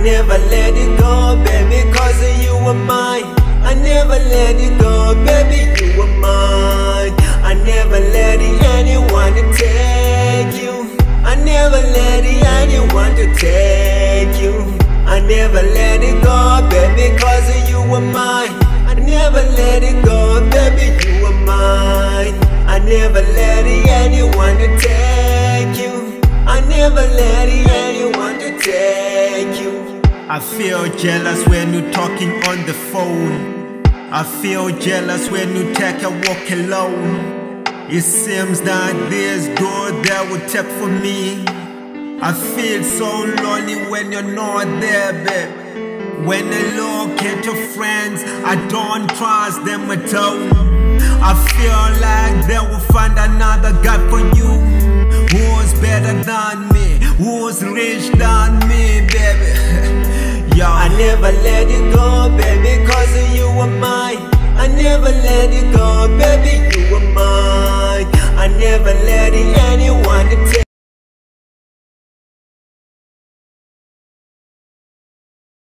never let it go, baby, cause you were mine. I never let it go, baby, you were mine. I never let anyone to take you. I never let anyone to take you. I never let it go, baby, cause you were mine. I never let it go, baby, you were mine. I never let anyone to take you. I never let anyone to take you. I feel jealous when you're talking on the phone. I feel jealous when you take a walk alone. It seems that there's door that will tap for me. I feel so lonely when you're not there, babe. When I look at your friends, I don't trust them at all. I feel like they will find another guy for you, who's better than me, who's rich than me, baby. Yo. I never let it go, baby, cause you were mine. I never let it go, baby, you were mine. I never let anyone to take